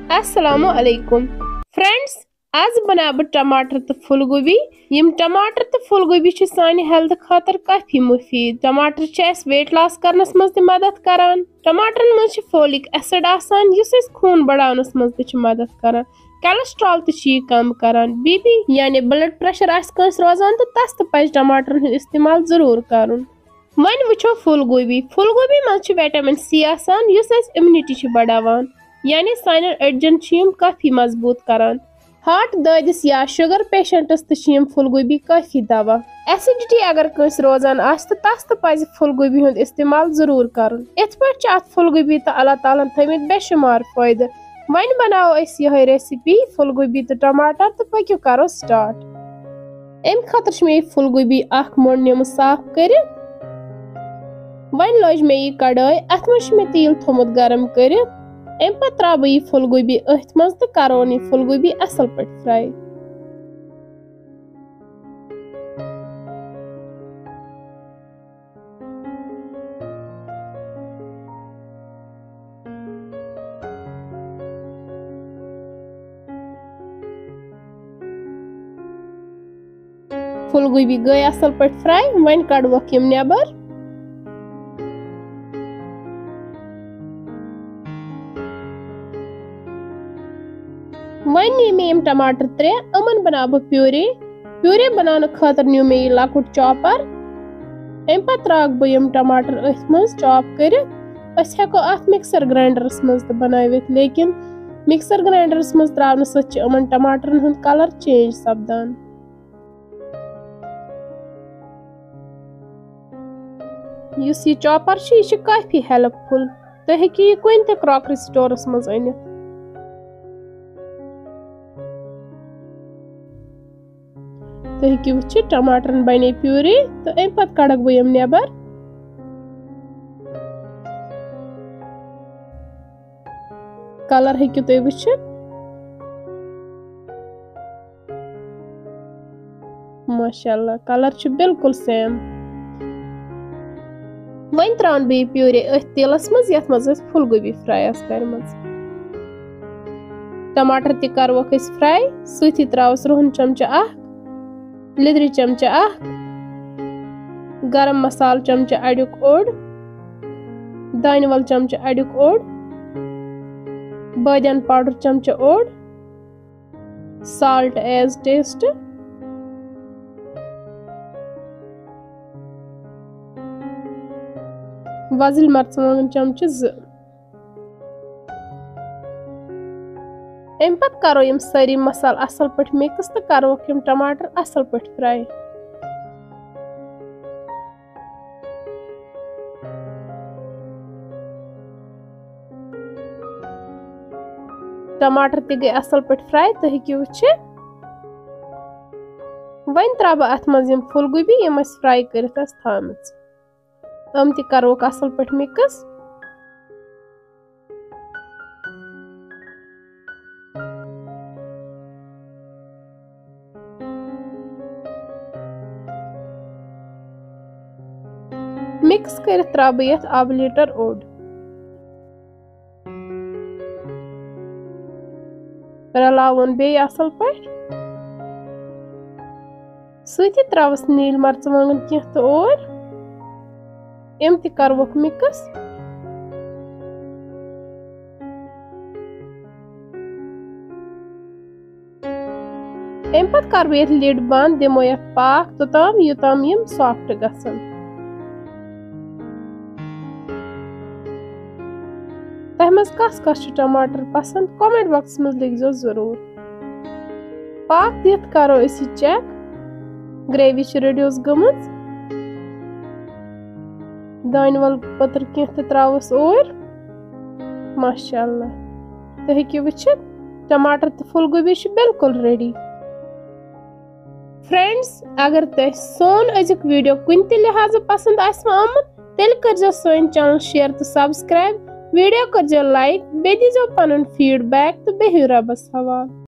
अस्सलामु अलैकुम फ्रेंड्स, आज बनाव बह टमाटर तो फूलगोभी। यम टमाटर तो फूलगोभी सानी हेल्थ खातर काफी मुफीद। टमाटर वेट लॉस करनस मज मदद करान। टमाटरन मज फोलिक एसिड आसान युस खून बढ़ावनस मज मदद करान। कोलेस्ट्रॉल तो कम करान। बीपी यानी ब्लड प्रेशर आस रोजान तो तस पज टमाटरन इस्तेमाल जरूर करुन। वन वुचो फूलगोभी। फूलगोभी मज विटामिन सी आसान युस इम्यूनिटी बढ़ावान, यानी सान अड़जन काफी मजबूत करान। हार्ट दादिस या शुगर पेशेंटस तो फूलगोभी काफी दवा। एसिडिटी अगर कंस रोजान आस तस तो पज फूलगोभी हुंद इस्तेमाल जरूर करुन। इत पट अत फूलगोभी तो अल्लाह ताला थमित बेशुमार फायदे। वन बनाओ यह रेसिपी फूलगोभी तो टमाटर तो पक्यो करो स्टार्ट। अम खतर मे फूलगोभी मोड़ निम साफ कर। वन लज मे यह कड़ाई, अत मे तेल थोमुत गरम कर। अम पे त्रा बह यह फूलगोभी अथ मज तो करोन यह फूलगोभी असल पे फ्राई। फूलगोभी गई असल पे फ्राई। वन कड़वक यम नेबर। वन नी मे टमाटर त्रे, अमन बना बह प्यूरे। प्यूरे बनाने खातर न्यू मे यह लकुट चॉपर। अम पे त्राक बह यम टमाटर अथ मज चॉप कर। हेको अथ मिक्सर ग्राइंडरस मज तो बनावित, लेकिन मिक्सर ग्राइंडरस मज त्रावन सत अमन टमाटरन हुंद कलर चेंज सपदान। युस यह चॉपर यह काफी हेल्पफुल। तुम हेकियो यह कुन ते क्रॉकरी स्टोरस मज अनित। तुम हेकियो वुचित टमाटरन बने प्यूरी। तो अम पत कड़क बह यम नेबर। कलर हेकियो तुम वुचित। माशाअल्लाह कलर छु बिल्कुल सेम। वन त्रावन बह प्यूरे अथ तेलस मज यथ मज फूलगोभी फ्राई करमज। टमाटर ते करवक फ्राई। सती त्रावस रोहन चमचा अख, लिद्रि चमचा अख, गरम मसाल चमचा अड़ुक ओड, दान वल चमचा अड़ुक ओड, बादियान पाउडर चमचा ओड, साल्ट एज टेस्ट, वजिल मर्चमांगन चमचा 2। अम पत करो यम सारी मसाल असल पे मिक्स तो करो यम टमाटर असल पे फ्राई। टमाटर ते गई असल पे फ्राई। तो हेकियो वुचित। वन त्रा बह अथ मज यम फूलगोभी यम फ्राई कर थामच। अम ते करो असल पे मिक्स। मिक्स कर त्रा बह यथ आब लीटर ओड। रलावन बे असल पे। सती त्रावस नील मर्चमांगन कह तो और। अम ते करवक मिक्स। अम पत कर बह लिड बंद, दिमो यथ पाक तोताम युताम यम सॉफ्ट गसन। तह मज कस टमाटर पसंद कमेंट बॉक्स में लिखो जरूर। पाक दित करो इसी चेक। Gravy reduce गमज। दान वल पत्र कह त्रावस और। माशाअल्लाह तो हेकियो वुचित टमाटर तो फूलगोभी बिल्कुल रेडी। फ्रेंड्स, अगर तुम सोन अजुक वीडियो कुन ते लिहाज पसंद आमुत तेल कर सोन चैनल शेयर तो सब्सक्राइब। वीडियो कर लाइक, बे दीजो पनुन फीडबैक तो बेहियो रबस हवाल।